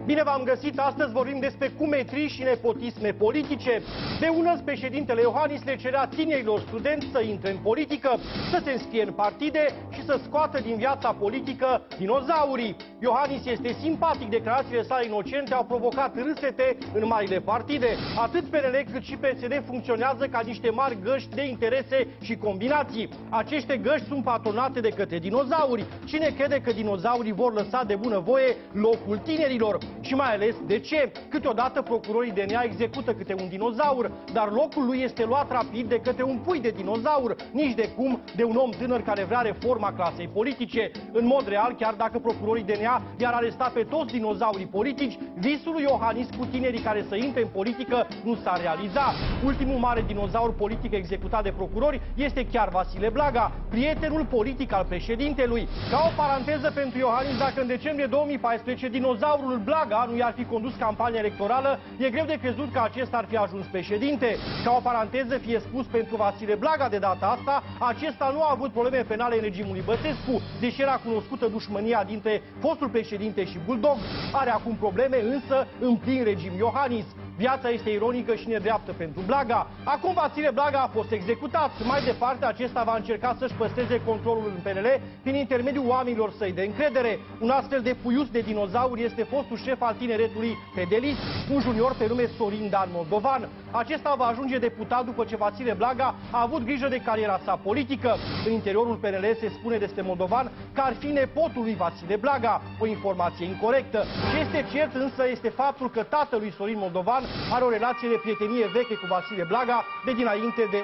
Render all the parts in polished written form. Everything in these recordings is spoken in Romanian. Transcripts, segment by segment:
Bine v-am găsit! Astăzi vorbim despre cumetrii și nepotisme politice. De unăzi, președintele Iohannis le cerea tinerilor studenți să intre în politică, să se înscrie în partide și să scoată din viața politică dinozaurii. Iohannis este simpatic, declarațiile sale inocente au provocat râsete în marile partide. Atât PNL cât și PSD funcționează ca niște mari găști de interese și combinații. Aceste găști sunt patronate de către dinozauri. Cine crede că dinozaurii vor lăsa de bunăvoie locul tinerilor? Și mai ales de ce? Câteodată procurorii DNA execută câte un dinozaur, dar locul lui este luat rapid de către un pui de dinozaur, nici de cum de un om tânăr care vrea reforma clasei politice. În mod real, chiar dacă procurorii DNA i-ar aresta pe toți dinozaurii politici, visul lui Iohannis cu tinerii care să intre în politică nu s-ar realiza. Ultimul mare dinozaur politic executat de procurori este chiar Vasile Blaga, prietenul politic al președintelui. Ca o paranteză pentru Iohannis, dacă în decembrie 2014 dinozaurul Blaga nu i-ar fi condus campania electorală, e greu de crezut că acesta ar fi ajuns președinte. Ca o paranteză fie spus pentru Vasile Blaga de data asta, acesta nu a avut probleme penale în regimul lui Băsescu, deși era cunoscută dușmânia dintre fostul președinte și Bulldog. Are acum probleme însă în plin regim Iohannis. Viața este ironică și nedreaptă pentru Blaga. Acum Vasile Blaga a fost executat. Mai departe, acesta va încerca să-și păstreze controlul în PNL prin intermediul oamenilor săi de încredere. Un astfel de puius de dinozauri este fostul șef al tineretului Pedelist, un junior pe nume Sorin Dan Moldovan. Acesta va ajunge deputat după ce Vasile Blaga a avut grijă de cariera sa politică. În interiorul PNL se spune despre Moldovan că ar fi nepotul lui Vasile Blaga, o informație incorectă. Ce este cert însă este faptul că tatălui Sorin Moldovan are o relație de prietenie veche cu Vasile Blaga de dinainte de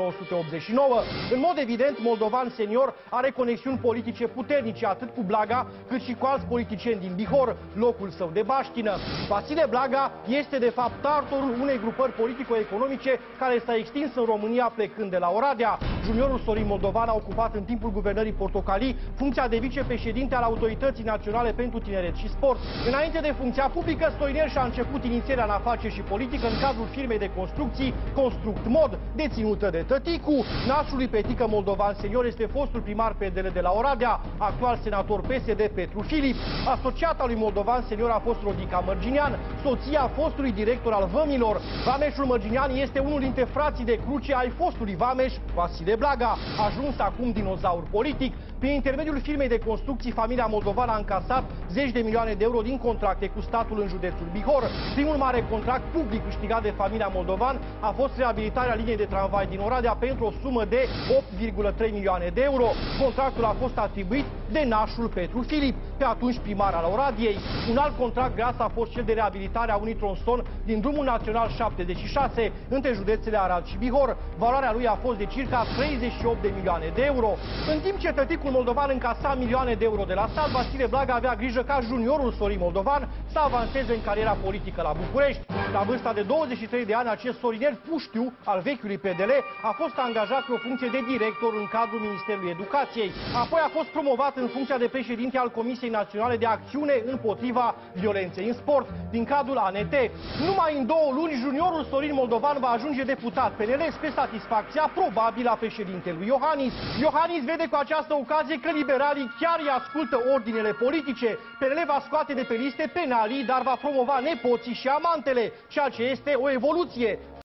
1989. În mod evident, Moldovan senior are conexiuni politice puternice atât cu Blaga cât și cu alți politicieni din Bihor, locul său de baștină. Vasile Blaga este de fapt tartorul unei grupări politico-economice care s-a extins în România plecând de la Oradea. Juniorul Sorin Moldovan a ocupat în timpul guvernării Portocalii funcția de vicepreședinte al Autorității Naționale pentru Tineret și Sport. Înainte de funcția publică, Sorinel și-a început inițierea în afaceri și politică în cadrul firmei de construcții Construct Mod, deținută de tăticu. Nașul lui Petică Moldovan senior este fostul primar PDL de la Oradea, actual senator PSD Petru Filip. Asociata lui Moldovan senior a fost Rodica Mărginian, soția fostului director al Vămilor. Vameșul Mărginian este unul dintre frații de cruce ai fostului vameș Vasile Blaga, ajuns acum dinozaur politic. Prin intermediul firmei de construcții, familia Moldovan a încasat zeci de milioane de euro din contracte cu statul în județul Bihor. Primul mare contract public câștigat de familia Moldovan a fost reabilitarea liniei de tramvai din Oradea pentru o sumă de 8,3 milioane de euro. Contractul a fost atribuit de nașul Petru Filip, pe atunci primar al Oradiei. Un alt contract gras a fost cel de reabilitare a unui tronson din drumul național 76 între județele Arad și Bihor. Valoarea lui a fost de circa 38 de milioane de euro. În timp ce tăticul Moldovan încasa milioane de euro de la stat, Vasile Blaga avea grijă ca juniorul Sorin Moldovan să avanseze în cariera politică la București. La vârsta de 23 de ani, acest Sorinel Puștiu al vechiului PDL a fost angajat pe o funcție de director în cadrul Ministerului Educației. Apoi a fost promovat în funcția de președinte al Comisiei Naționale de Acțiune împotriva violenței în sport, din cadrul ANT. Numai în 2 luni, juniorul Sorin Moldovan va ajunge deputat PNL spre satisfacția probabilă a președintelui Iohannis. Iohannis vede cu această ocazie că liberalii chiar îi ascultă ordinele politice. PNL va scoate de pe liste penalii, dar va promova nepoții și amantele, ceea ce este o evoluție.